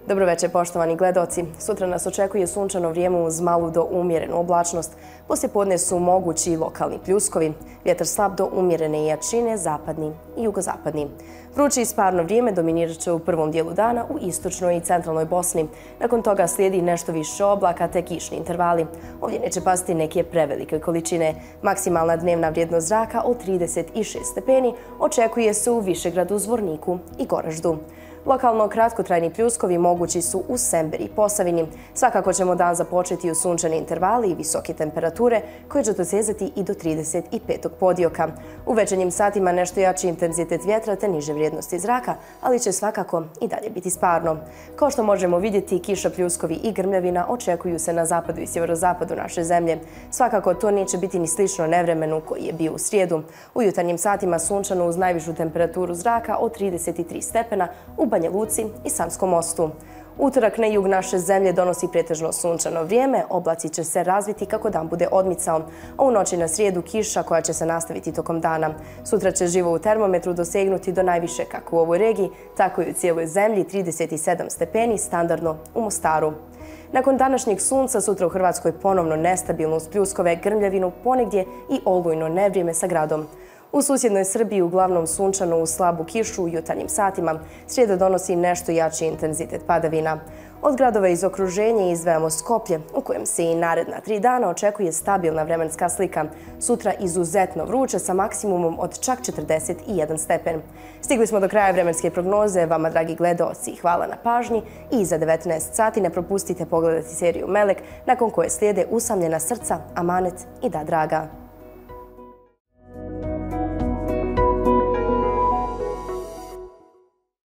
Dobro večer, poštovani gledaoci. Sutra nas očekuje sunčano vrijeme uz malu do umjerenu oblačnost. Poslijepodne su mogući lokalni pljuskovi, vjetar slab do umjerene jačine, zapadni i jugozapadni. Vruće i sparno vrijeme dominirat će u prvom dijelu dana u istočnoj i centralnoj Bosni. Nakon toga slijedi nešto više oblaka te kišni intervali. Ovdje neće pasti neke prevelike količine. Maksimalna dnevna vrijednost zraka od 36 stepeni očekuje se u Višegradu, Zvorniku i Goraždu. Lokalno kratkotrajni pljuskovi mogući su u Semberi i Posavini. Svakako ćemo dan započeti u sunčane intervali i visoke temperature koje će dosezati i do 35. podioka. U večernjim satima nešto jači intenzitet vjetra te niže vrijednosti zraka, ali će svakako i dalje biti sparno. Kao što možemo vidjeti, kiša, pljuskovi i grmljavina očekuju se na zapadu i sjeverozapadu naše zemlje. Svakako to neće biti ni slično nevremenu koji je bio u srijedu. U jutarnjim satima sunčano uz najvišu temperaturu zraka od 33 stepena u Banja Luci i Sanskom Mostu. Utorak na jug naše zemlje donosi pretežno sunčano vrijeme, oblaci će se razviti kako dan bude odmicao, a u noći na srijedu kiša koja će se nastaviti tokom dana. Sutra će živo u termometru dosegnuti do najviše kako u ovoj regiji, tako i u cijeloj zemlji 37 stepeni standardno u Mostaru. Nakon današnjeg sunca sutra u Hrvatskoj ponovno nestabilno uz pljuskove, grmljavinu, ponegdje i olujno nevrijeme sa gradom. U susjednoj Srbiji uglavnom sunčano uz slabu kišu u jutarnjim satima. Srijeda donosi nešto jači intenzitet padavina. Od gradova iz okruženja izdvajamo Skoplje, u kojem se i naredna 3 dana očekuje stabilna vremenska slika. Sutra izuzetno vruće sa maksimumom od čak 41 stepen. Stigli smo do kraja vremenske prognoze. Vama, dragi gledaoci, hvala na pažnji i za 19 sati ne propustite pogledati seriju Melek, nakon koje slijede Usamljena srca, Amanet i Da draga.